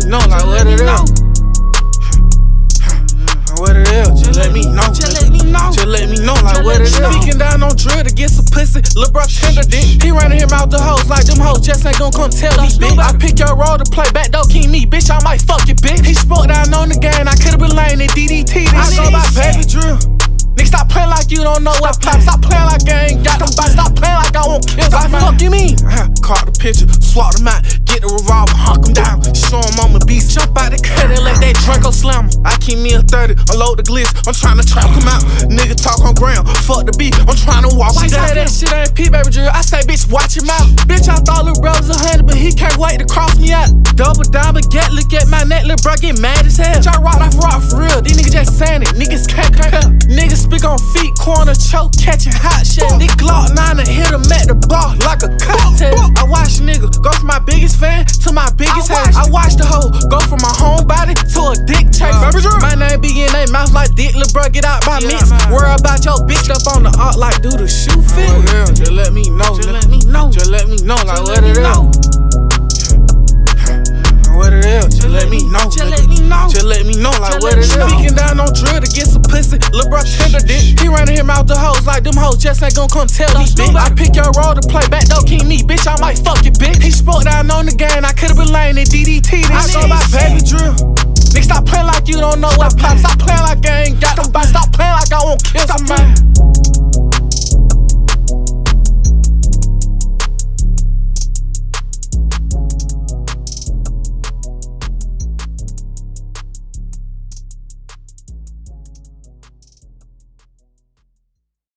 know, like what it is. What it is, just let me know. Just let me know, like what it is. Speaking down on drill to get some pussy, lil' bro tender dick. He running him out the hoes like them hoes just ain't gon' come tell me, bitch. I pick your role to play back door king me, bitch. I might fuck you, bitch. He spoke down on the game, I could've been laying in DDT. I go by BabyDrill. Nigga, stop playing like you don't know what pop. Stop playing like I ain't got them bodies. Stop playing like I won't kill. Like fuck you mean? Caught the picture, swap them out, get the revolver, hunk them down, show them I'm a beast. Jump out the cut and let that Draco slam 'em. I keep me a 30, unload the glitz. I'm trying to trap them out. Nigga talk on ground, fuck the beat. I'm trying to walk him down. That shit ain't P, BabyDrill. I say, bitch, watch him out. Bitch, I thought little bro was 100, but he can't wait to cross me out. Double diamond, look at my neck, little bro get mad as hell. Bitch, I rock for real. These niggas just saying it. Niggas can't compare. Niggas speak on feet, corner choke, catching hot shit. This Glock 9 and hit him at the bar like a cocktail. I watch nigga go from my biggest fan to my biggest hate. I watch the hoe go from my homebody to a dick chase. My name be in they mouth like dick, lil' bro, get out my mix. Worry about your bitch up on the art like do the shoe fit. Just let me know, just let me know, just let me know, like what it is. What it is, just let me know, just let me know, just let me know, like what it is. Speaking down on drill to get some pussy, lil' bro tender dick. He running him out the hoes like them hoes just ain't gon' come tell me, bitch. I pick your role to play back door king me, bitch. I might fuck you, bitch. He spoke down on the game, I could've been laying in DDT. I go by BabyDrill. Nigga, stop playing like you don't know what pop. Stop playing like I ain't got them bodies. Stop playing like I won't kill somebody.